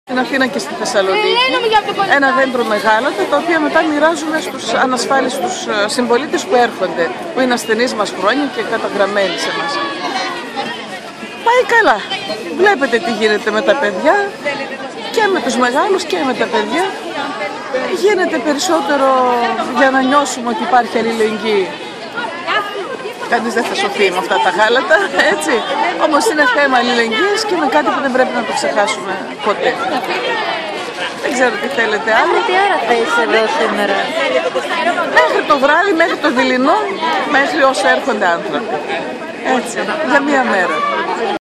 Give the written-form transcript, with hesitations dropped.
Στην Αθήνα και στη Θεσσαλονίκη, ένα δέντρο μεγάλωτα, τα οποία μετά μοιράζουμε στους ανασφάλιστους συμπολίτες που έρχονται, που είναι ασθενείς μας χρόνια και καταγραμμένοι σε μας. Πάει καλά. Βλέπετε τι γίνεται με τα παιδιά, και με τους μεγάλους και με τα παιδιά. Γίνεται περισσότερο για να νιώσουμε ότι υπάρχει αλληλεγγύη. Κανείς δεν θα σωθεί με αυτά τα γάλατα, έτσι. Όμως είναι θέμα αλληλεγγύης και είναι κάτι που δεν πρέπει να το ξεχάσουμε ποτέ. Δεν ξέρω τι θέλετε άλλο. Τι ώρα θα είσαι εδώ σήμερα? Μέχρι το βράδυ, μέχρι το δειλινό, μέχρι όσο έρχονται άνθρωποι. Έτσι, για μία μέρα.